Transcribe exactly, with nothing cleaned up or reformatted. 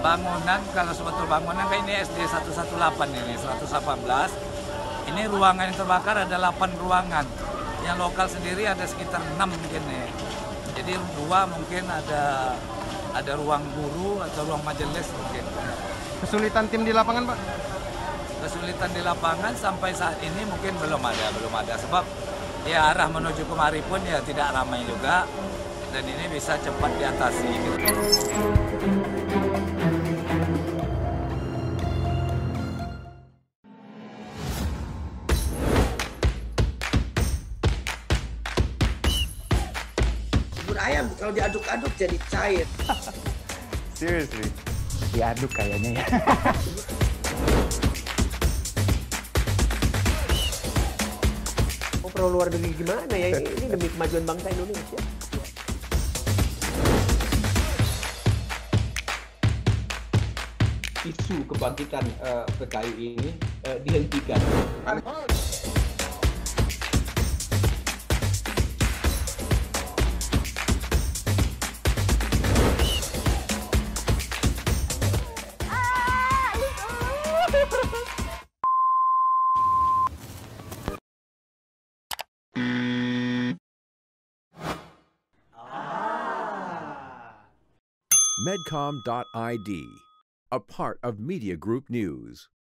Bangunan, kalau sebetul bangunan kan ini S D seratus delapan belas ini, seratus delapan belas. Ini ruangan yang terbakar ada delapan ruangan. Yang lokal sendiri ada sekitar enam mungkin nih. Jadi dua mungkin ada ada ruang guru atau ruang majelis mungkin. Kesulitan tim di lapangan, Pak? Kesulitan di lapangan sampai saat ini mungkin belum ada, belum ada. Sebab ya arah menuju kemari pun ya tidak ramai juga. Dan ini bisa cepat diatasi. Gitu. Bubur ayam kalau diaduk-aduk jadi cair. Seriously? Diaduk kayaknya ya. Oh, perlu luar negeri gimana ya? Ini demi kemajuan bangsa Indonesia. Isu kebangkitan uh, P K I ini uh, dihentikan. Medcom dot I D, a part of Media Group News.